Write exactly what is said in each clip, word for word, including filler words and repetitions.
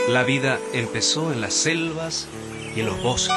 La vida empezó en las selvas y en los bosques.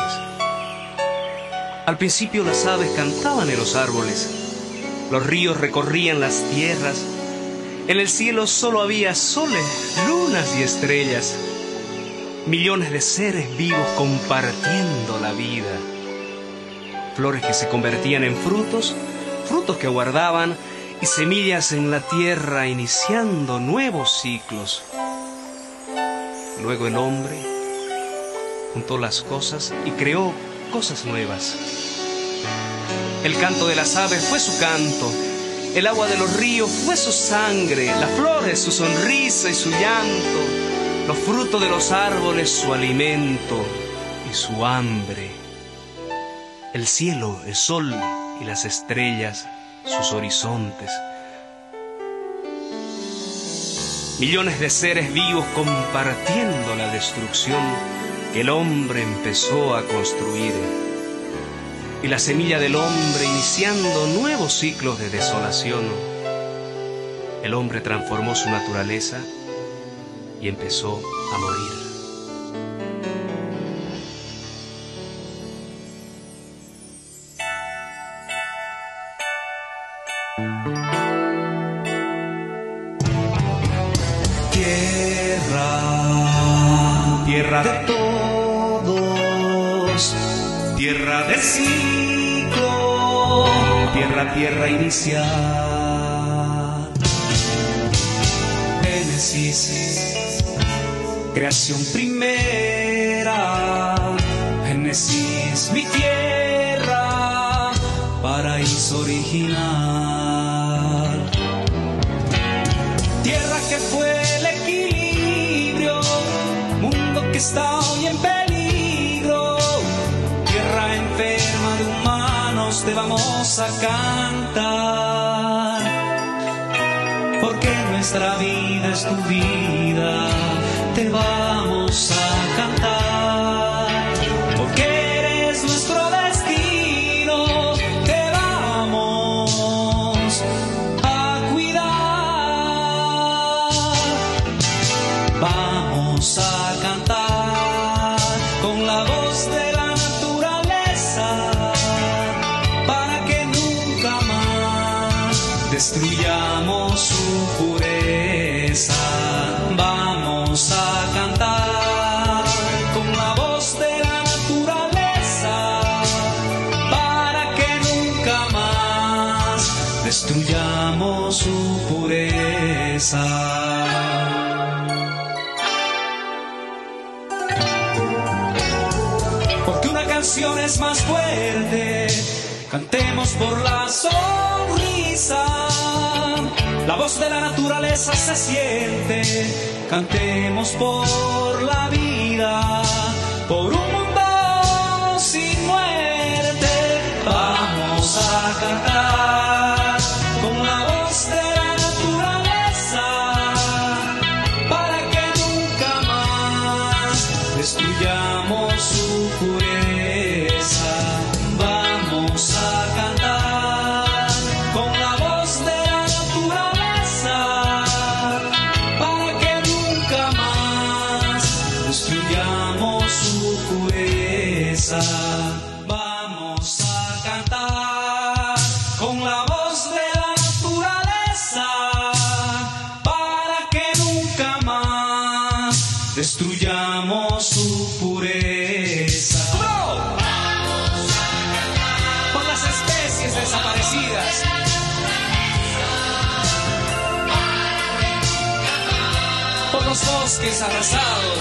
Al principio las aves cantaban en los árboles, los ríos recorrían las tierras, en el cielo solo había soles, lunas y estrellas, millones de seres vivos compartiendo la vida, flores que se convertían en frutos, frutos que guardaban y semillas en la tierra iniciando nuevos ciclos. Luego el hombre juntó las cosas y creó cosas nuevas. El canto de las aves fue su canto, el agua de los ríos fue su sangre, las flores su sonrisa y su llanto, los frutos de los árboles su alimento y su hambre. El cielo, el sol y las estrellas sus horizontes. Millones de seres vivos compartiendo la destrucción que el hombre empezó a construir. Y la semilla del hombre iniciando nuevos ciclos de desolación. El hombre transformó su naturaleza y empezó a morir. Tierra, tierra de todos, tierra del ciclo, tierra, tierra inicial. Génesis, creación primera, Génesis, mi tierra, paraíso original. Tierra que fue el equilibrio, mundo que está hoy en peligro, tierra enferma de humanos, te vamos a cantar, porque nuestra vida es tu vida, te vamos a cantar, porque eres nuestro destino, te vamos a cuidar. Vamos a cantar con la voz de la naturaleza para que nunca más destruyamos su pureza. Vamos a cantar con la voz de la naturaleza para que nunca más destruyamos su pureza. Porque una canción es más fuerte, cantemos por la sonrisa. La voz de la naturaleza se siente, cantemos por la vida, por un mundo sin muerte. Vamos a cantar con la voz de la naturaleza para que nunca más destruyamos su pureza. Vamos a cantar con la voz de la naturaleza para que nunca más destruyamos su pureza. Vamos a cantar con la voz de la naturaleza para que nunca más destruyamos su pureza. Por las especies desaparecidas, por los bosques arrasados,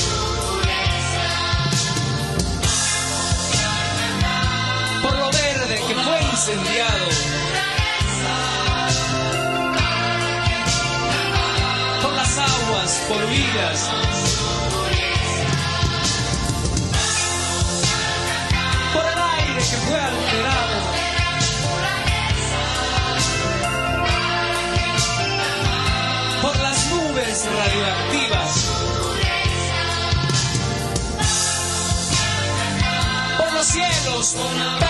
por lo verde que fue incendiado, por las aguas poluidas, por el aire que fue alterado, por las nubes radioactivas, por los cielos